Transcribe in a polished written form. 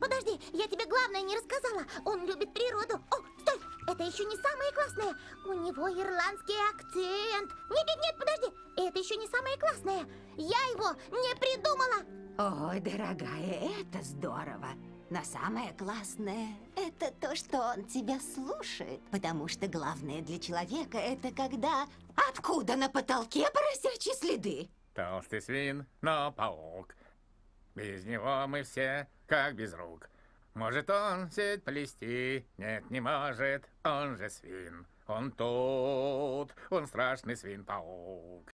подожди, я тебе главное не рассказала. Он любит природу. О, стой, это еще не самое классное. У него ирландский акцент. Нет, подожди, это еще не самое классное. Я его не придумала. Ой, дорогая, это здорово. Но самое классное – это то, что он тебя слушает. Потому что главное для человека – это когда… Откуда на потолке поросячьи следы? Толстый свин, но паук. Без него мы все как без рук. Может он сеть плести? Нет, не может. Он же свин. Он тут. Он страшный свин-паук.